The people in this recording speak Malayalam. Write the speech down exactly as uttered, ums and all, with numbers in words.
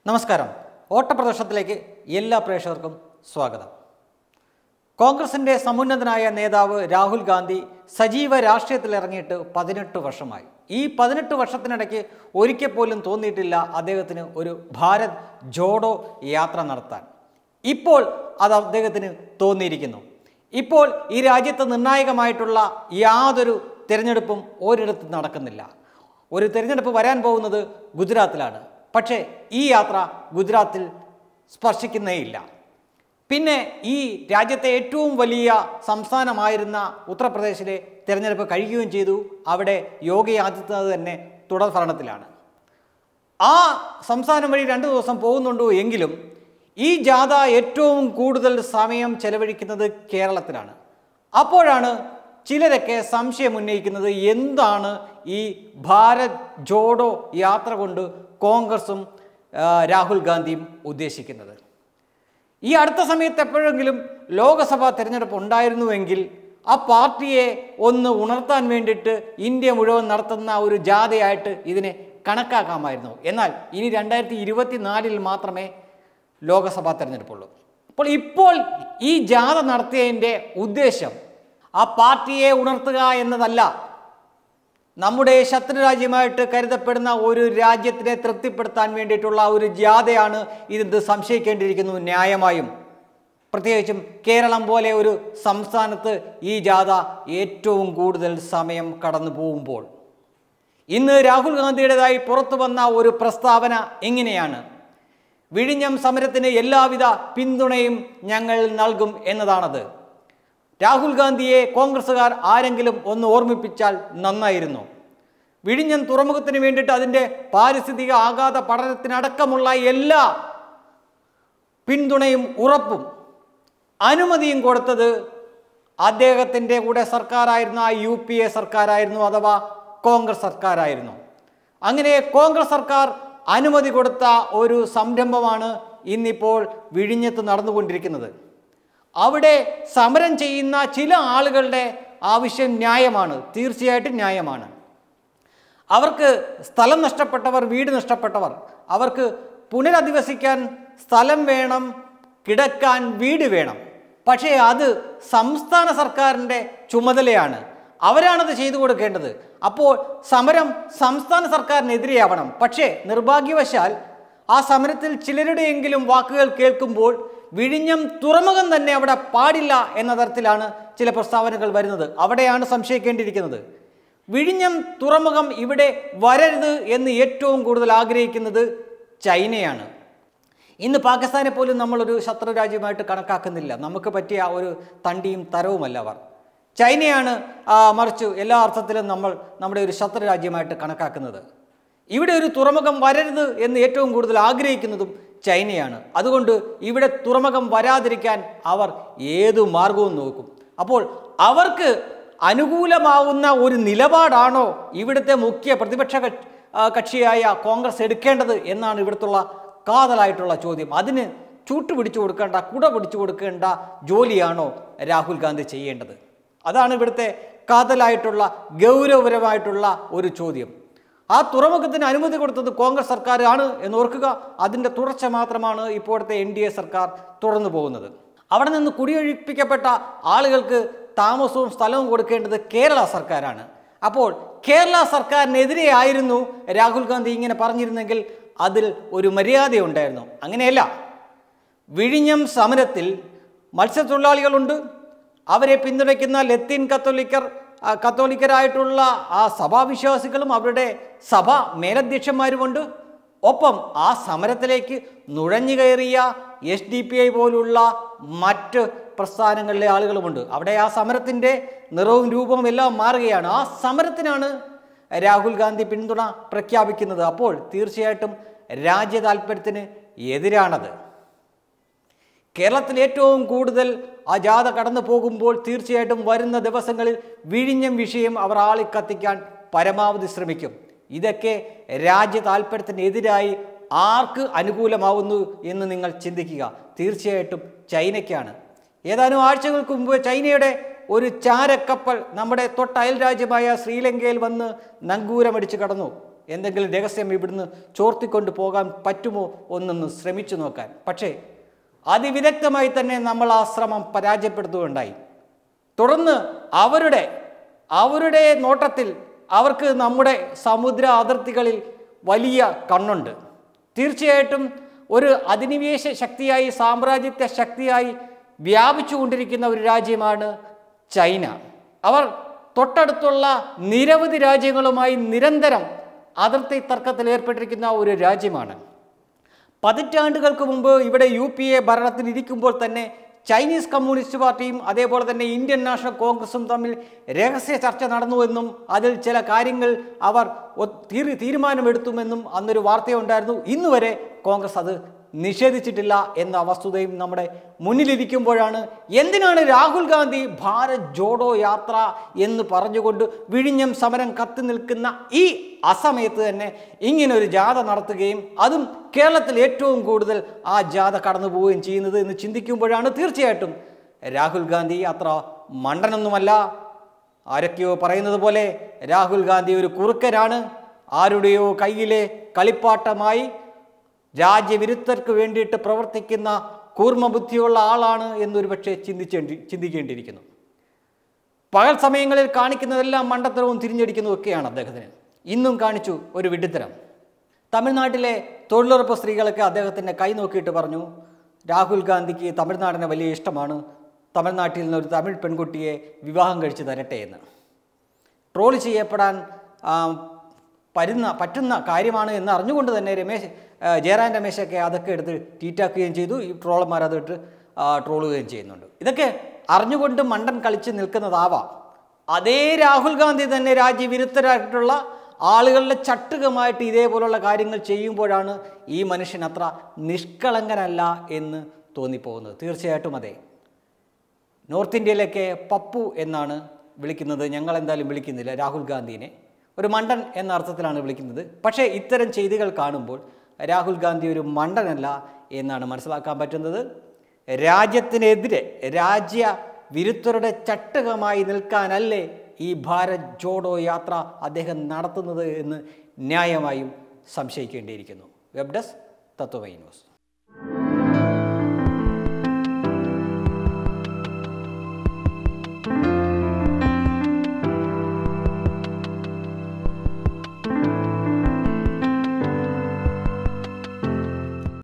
നമസ്കാരം. ഓട്ടപ്രദർശനത്തിലേക്ക് എല്ലാ പ്രേക്ഷകർക്കും സ്വാഗതം. കോൺഗ്രസിൻ്റെ സമുന്നതനായ നേതാവ് രാഹുൽ ഗാന്ധി സജീവ രാഷ്ട്രീയത്തിലിറങ്ങിയിട്ട് പതിനെട്ട് വർഷമായി. ഈ പതിനെട്ട് വർഷത്തിനിടയ്ക്ക് ഒരിക്കൽ പോലും തോന്നിയിട്ടില്ല അദ്ദേഹത്തിന് ഒരു ഭാരത് ജോഡോ യാത്ര നടത്താൻ. ഇപ്പോൾ അത് അദ്ദേഹത്തിന് തോന്നിയിരിക്കുന്നു. ഇപ്പോൾ ഈ രാജ്യത്ത് നിർണായകമായിട്ടുള്ള യാതൊരു തിരഞ്ഞെടുപ്പും ഒരിടത്തും നടക്കുന്നില്ല. ഒരു തിരഞ്ഞെടുപ്പ് വരാൻ പോകുന്നത് ഗുജറാത്തിലാണ്. പക്ഷേ ഈ യാത്ര ഗുജറാത്തിൽ സ്പർശിക്കുന്നേയില്ല. പിന്നെ ഈ രാജ്യത്തെ ഏറ്റവും വലിയ സംസ്ഥാനമായിരുന്ന ഉത്തർപ്രദേശിലെ തിരഞ്ഞെടുപ്പ് കഴിയുകയും ചെയ്തു. അവിടെ യോഗി ആദിത്യനാഥ് തന്നെ തുടർ ഭരണത്തിലാണ്. ആ സംസ്ഥാനം വഴി രണ്ട് ദിവസം പോകുന്നുണ്ടോ എങ്കിലും ഈ ജാഥ ഏറ്റവും കൂടുതൽ സമയം ചെലവഴിക്കുന്നത് കേരളത്തിലാണ്. അപ്പോഴാണ് ചിലരൊക്കെ സംശയം ഉന്നയിക്കുന്നത്, എന്താണ് ഈ ഭാരത് ജോഡോ യാത്ര കൊണ്ട് കോൺഗ്രസും രാഹുൽ ഗാന്ധിയും ഉദ്ദേശിക്കുന്നത്? ഈ അടുത്ത സമയത്ത് എപ്പോഴെങ്കിലും ലോക്സഭാ തിരഞ്ഞെടുപ്പ് ഉണ്ടായിരുന്നുവെങ്കിൽ ആ പാർട്ടിയെ ഒന്ന് ഉണർത്താൻ വേണ്ടിയിട്ട് ഇന്ത്യ മുഴുവൻ നടത്തുന്ന ഒരു ജാഥയായിട്ട് ഇതിനെ കണക്കാക്കാമായിരുന്നു. എന്നാൽ ഇനി രണ്ടായിരത്തി ഇരുപത്തി നാലിൽ മാത്രമേ ലോക്സഭാ തിരഞ്ഞെടുപ്പുള്ളൂ. അപ്പോൾ ഇപ്പോൾ ഈ ജാഥ നടത്തിയതിൻ്റെ ഉദ്ദേശം ആ പാർട്ടിയെ ഉണർത്തുക എന്നതല്ല. നമ്മുടെ ശത്രുരാജ്യമായിട്ട് കരുതപ്പെടുന്ന ഒരു രാജ്യത്തിനെ തൃപ്തിപ്പെടുത്താൻ വേണ്ടിയിട്ടുള്ള ഒരു ജാഥയാണ് ഇതെന്ന് സംശയിക്കേണ്ടിയിരിക്കുന്നു ന്യായമായും. പ്രത്യേകിച്ചും കേരളം പോലെ ഒരു സംസ്ഥാനത്ത് ഈ ജാഥ ഏറ്റവും കൂടുതൽ സമയം കടന്നു പോകുമ്പോൾ. ഇന്ന് രാഹുൽ ഗാന്ധിയുടേതായി പുറത്തു വന്ന ഒരു പ്രസ്താവന എങ്ങനെയാണ്? വിഴിഞ്ഞം സമരത്തിന് എല്ലാവിധ പിന്തുണയും ഞങ്ങൾ നൽകും എന്നതാണത്. രാഹുൽ ഗാന്ധിയെ കോൺഗ്രസ്സുകാർ ആരെങ്കിലും ഒന്ന് ഓർമ്മിപ്പിച്ചാൽ നന്നായിരുന്നു. വിഴിഞ്ഞം തുറമുഖത്തിന് വേണ്ടിയിട്ട് അതിൻ്റെ പാരിസ്ഥിതിക ആഘാത പഠനത്തിനടക്കമുള്ള എല്ലാ പിന്തുണയും ഉറപ്പും അനുമതിയും കൊടുത്തത് അദ്ദേഹത്തിൻ്റെ കൂടെ സർക്കാരായിരുന്ന യു പി എ സർക്കാരായിരുന്നു, അഥവാ കോൺഗ്രസ് സർക്കാരായിരുന്നു. അങ്ങനെ കോൺഗ്രസ് സർക്കാർ അനുമതി കൊടുത്ത ഒരു സംരംഭമാണ് ഇന്നിപ്പോൾ വിഴിഞ്ഞത്ത് നടന്നുകൊണ്ടിരിക്കുന്നത്. അവിടെ സമരം ചെയ്യുന്ന ചില ആളുകളുടെ ആവശ്യം ന്യായമാണ്, തീർച്ചയായിട്ടും ന്യായമാണ്. അവർക്ക് സ്ഥലം നഷ്ടപ്പെട്ടവർ, വീട് നഷ്ടപ്പെട്ടവർ, അവർക്ക് പുനരധിവസിക്കാൻ സ്ഥലം വേണം, കിടക്കാൻ വീട് വേണം. പക്ഷേ അത് സംസ്ഥാന സർക്കാരിൻ്റെ ചുമതലയാണ്, അവരാണത് ചെയ്തു കൊടുക്കേണ്ടത്. അപ്പോൾ സമരം സംസ്ഥാന സർക്കാരിനെതിരെയാവണം. പക്ഷേ നിർഭാഗ്യവശാൽ ആ സമരത്തിൽ ചിലരുടെയെങ്കിലും വാക്കുകൾ കേൾക്കുമ്പോൾ വിഴിഞ്ഞം തുറമുഖം തന്നെ അവിടെ പാടില്ല എന്ന തരത്തിലാണ് ചില പ്രസ്താവനകൾ വരുന്നത്. അവിടെയാണ് സംശയിക്കേണ്ടിയിരിക്കുന്നത്. വിഴിഞ്ഞം തുറമുഖം ഇവിടെ വരരുത് എന്ന് ഏറ്റവും കൂടുതൽ ആഗ്രഹിക്കുന്നത് ചൈനയാണ്. ഇന്ന് പാകിസ്ഥാനെ പോലും നമ്മളൊരു ശത്രു രാജ്യമായിട്ട് കണക്കാക്കുന്നില്ല. നമുക്ക് പറ്റിയ ഒരു തണ്ടിയും തരവുമല്ല അവർ. ചൈനയാണ് മറിച്ച് എല്ലാ അർത്ഥത്തിലും നമ്മൾ നമ്മുടെ ഒരു ശത്രു രാജ്യമായിട്ട് കണക്കാക്കുന്നത്. ഇവിടെ ഒരു തുറമുഖം വരരുത് എന്ന് ഏറ്റവും കൂടുതൽ ആഗ്രഹിക്കുന്നതും ചൈനയാണ്. അതുകൊണ്ട് ഇവിടെ തുറമുഖം വരാതിരിക്കാൻ അവർ ഏതു മാർഗവും നോക്കും. അപ്പോൾ അവർക്ക് അനുകൂലമാവുന്ന ഒരു നിലപാടാണോ ഇവിടുത്തെ മുഖ്യ പ്രതിപക്ഷ കക്ഷിയായ കോൺഗ്രസ് എടുക്കേണ്ടത് എന്നാണ് ഇവിടുത്തുള്ള കാതലായിട്ടുള്ള ചോദ്യം. അതിന് ചൂട്ട് പിടിച്ചു കൊടുക്കേണ്ട, കുട പിടിച്ചു കൊടുക്കേണ്ട ജോലിയാണോ രാഹുൽ ഗാന്ധി ചെയ്യേണ്ടത്? അതാണ് ഇവിടുത്തെ കാതലായിട്ടുള്ള ഗൗരവപരമായിട്ടുള്ള ഒരു ചോദ്യം. ആ തുറമുഖത്തിന് അനുമതി കൊടുത്തത് കോൺഗ്രസ് സർക്കാരാണ് എന്ന് ഓർക്കുക. അതിൻ്റെ തുടർച്ച മാത്രമാണ് ഇപ്പോഴത്തെ എൻ ഡി എ സർക്കാർ തുടർന്നു പോകുന്നത്. അവിടെ നിന്ന് കുടിയൊഴിപ്പിക്കപ്പെട്ട ആളുകൾക്ക് താമസവും സ്ഥലവും കൊടുക്കേണ്ടത് കേരള സർക്കാരാണ്. അപ്പോൾ കേരള സർക്കാരിനെതിരെ ആയിരുന്നു രാഹുൽ ഗാന്ധി ഇങ്ങനെ പറഞ്ഞിരുന്നെങ്കിൽ അതിൽ ഒരു മര്യാദയുണ്ടായിരുന്നു. അങ്ങനെയല്ല. വിഴിഞ്ഞം സമരത്തിൽ മത്സ്യത്തൊഴിലാളികളുണ്ട്, അവരെ പിന്തുണയ്ക്കുന്ന ലത്തീൻ കത്തോലിക്കർ കത്തോലിക്കരായിട്ടുള്ള ആ സഭാവിശ്വാസികളും അവരുടെ സഭ മേലധ്യക്ഷന്മാരുമുണ്ട്. ഒപ്പം ആ സമരത്തിലേക്ക് നുഴഞ്ഞു കയറിയ എസ് ഡി പി ഐ പോലുള്ള മറ്റ് പ്രസ്ഥാനങ്ങളിലെ ആളുകളുമുണ്ട്. അവിടെ ആ സമരത്തിൻ്റെ നിറവും രൂപവും എല്ലാം മാറുകയാണ്. ആ സമരത്തിനാണ് രാഹുൽ ഗാന്ധി പിന്തുണ പ്രഖ്യാപിക്കുന്നത്. അപ്പോൾ തീർച്ചയായിട്ടും രാജ്യ താൽപ്പര്യത്തിന് എതിരാണത്. കേരളത്തിൽ ഏറ്റവും കൂടുതൽ ആ ജാഥ കടന്നു പോകുമ്പോൾ തീർച്ചയായിട്ടും വരുന്ന ദിവസങ്ങളിൽ വിഴിഞ്ഞം വിഷയം അവർ ആളിക്കത്തിക്കാൻ പരമാവധി ശ്രമിക്കും. ഇതൊക്കെ രാജ്യ താൽപ്പര്യത്തിനെതിരായി ആർക്ക് അനുകൂലമാവുന്നു എന്ന് നിങ്ങൾ ചിന്തിക്കുക. തീർച്ചയായിട്ടും ചൈനയ്ക്കാണ്. ഏതാനും ആഴ്ചകൾക്ക് മുമ്പ് ചൈനയുടെ ഒരു ചാരക്കപ്പൽ നമ്മുടെ തൊട്ടയൽ രാജ്യമായ ശ്രീലങ്കയിൽ വന്ന് നങ്കൂരമടിച്ച് കടന്നു. എന്തെങ്കിലും രഹസ്യം ഇവിടുന്ന് ചോർത്തിക്കൊണ്ട് പോകാൻ പറ്റുമോ ഒന്നൊന്ന് ശ്രമിച്ചു നോക്കാൻ. പക്ഷേ അതിവിദഗ്ധമായി തന്നെ നമ്മൾ ആ ശ്രമം പരാജയപ്പെടുത്തുകയുണ്ടായി. തുടർന്ന് അവരുടെ അവരുടെ നോട്ടത്തിൽ അവർക്ക് നമ്മുടെ സമുദ്ര അതിർത്തികളിൽ വലിയ കണ്ണുണ്ട്. തീർച്ചയായിട്ടും ഒരു അധിനിവേശ ശക്തിയായി, സാമ്രാജ്യത്വ ശക്തിയായി വ്യാപിച്ചു കൊണ്ടിരിക്കുന്ന ഒരു രാജ്യമാണ് ചൈന. അവർ തൊട്ടടുത്തുള്ള നിരവധി രാജ്യങ്ങളുമായി നിരന്തരം അതിർത്തി തർക്കത്തിൽ ഏർപ്പെട്ടിരിക്കുന്ന ഒരു രാജ്യമാണ്. പതിറ്റാണ്ടുകൾക്ക് മുമ്പ് ഇവിടെ യു പി എ ഭരണത്തിലിരിക്കുമ്പോൾ തന്നെ ചൈനീസ് കമ്മ്യൂണിസ്റ്റ് പാർട്ടിയും അതേപോലെ തന്നെ ഇന്ത്യൻ നാഷണൽ കോൺഗ്രസും തമ്മിൽ രഹസ്യ ചർച്ച നടന്നുവെന്നും അതിൽ ചില കാര്യങ്ങൾ അവർ തീരുമാനമെടുത്തുമെന്നും അന്നൊരു വാർത്തയുണ്ടായിരുന്നു. ഇന്ന് വരെ കോൺഗ്രസ് അത് നിഷേധിച്ചിട്ടില്ല എന്ന വസ്തുതയും നമ്മുടെ മുന്നിലിരിക്കുമ്പോഴാണ് എന്തിനാണ് രാഹുൽ ഗാന്ധി ഭാരത് ജോഡോ യാത്ര എന്ന് പറഞ്ഞുകൊണ്ട് വിഴിഞ്ഞം സമരം കത്തി നിൽക്കുന്ന ഈ അസമയത്ത് തന്നെ ഇങ്ങനൊരു ജാഥ നടത്തുകയും അതും കേരളത്തിൽ ഏറ്റവും കൂടുതൽ ആ ജാഥ കടന്നു പോവുകയും ചെയ്യുന്നത് എന്ന് ചിന്തിക്കുമ്പോഴാണ് തീർച്ചയായിട്ടും രാഹുൽ ഗാന്ധി അത്ര മണ്ടനൊന്നുമല്ല. ആരൊക്കെയോ പറയുന്നത് പോലെ രാഹുൽ ഗാന്ധി ഒരു കുറുക്കനാണ്, ആരുടെയോ കയ്യിലെ കളിപ്പാട്ടമായി രാജ്യവിരുദ്ധർക്ക് വേണ്ടിയിട്ട് പ്രവർത്തിക്കുന്ന കൂർമ്മബുദ്ധിയുള്ള ആളാണ് എന്നൊരു പക്ഷേ ചിന്തിച്ചേണ്ടി ചിന്തിക്കേണ്ടിയിരിക്കുന്നു. പകൽ സമയങ്ങളിൽ കാണിക്കുന്നതെല്ലാം മണ്ടത്തരവും തിരിഞ്ഞടിക്കുന്നതൊക്കെയാണ് അദ്ദേഹത്തിന്. ഇന്നും കാണിച്ചു ഒരു വിഡ്ഢിത്തരം. തമിഴ്നാട്ടിലെ തൊഴിലുറപ്പ് സ്ത്രീകളൊക്കെ അദ്ദേഹത്തിൻ്റെ കൈ നോക്കിയിട്ട് പറഞ്ഞു, രാഹുൽ ഗാന്ധിക്ക് തമിഴ്നാടിനെ വലിയ ഇഷ്ടമാണ്, തമിഴ്നാട്ടിൽ നിന്ന് ഒരു തമിഴ് പെൺകുട്ടിയെ വിവാഹം കഴിച്ച് തരട്ടെ എന്ന്. ട്രോൾ ചെയ്യപ്പെടാൻ പരുന്ന പറ്റുന്ന കാര്യമാണ് എന്ന് അറിഞ്ഞുകൊണ്ട് തന്നെ രമേശ് ജയറാം രമേശൊക്കെ അതൊക്കെ എടുത്ത് ട്വീറ്റാക്കുകയും ചെയ്തു. ഈ ട്രോളന്മാർ അതിട്ട് ട്രോളുകയും ചെയ്യുന്നുണ്ട്. ഇതൊക്കെ അറിഞ്ഞുകൊണ്ട് മണ്ടൻ കളിച്ച് നിൽക്കുന്നതാവാം. അതേ രാഹുൽ ഗാന്ധി തന്നെ രാജ്യവിരുദ്ധരായിട്ടുള്ള ആളുകളുടെ ചട്ടുകമായിട്ട് ഇതേപോലുള്ള കാര്യങ്ങൾ ചെയ്യുമ്പോഴാണ് ഈ മനുഷ്യൻ അത്ര നിഷ്കളങ്കനല്ല എന്ന് തോന്നിപ്പോകുന്നത്. തീർച്ചയായിട്ടും അതെ. നോർത്ത് ഇന്ത്യയിലൊക്കെ പപ്പു എന്നാണ് വിളിക്കുന്നത്. ഞങ്ങൾ എന്തായാലും വിളിക്കുന്നില്ല രാഹുൽ ഗാന്ധിനെ, ഒരു മണ്ടൻ എന്ന അർത്ഥത്തിലാണ് വിളിക്കുന്നത്. പക്ഷേ ഇത്തരം ചെയ്തികൾ കാണുമ്പോൾ രാഹുൽ ഗാന്ധി ഒരു മണ്ടനല്ല എന്നാണ് മനസ്സിലാക്കാൻ പറ്റുന്നത്. രാജ്യത്തിനെതിരെ രാജ്യ വിരുദ്ധരുടെ ചട്ടുകമായി നിൽക്കാനല്ലേ ഈ ഭാരത് ജോഡോ യാത്ര അദ്ദേഹം നടത്തുന്നത് എന്ന് ന്യായമായും സംശയിക്കേണ്ടിയിരിക്കുന്നു. Web desk Tatwamayi news.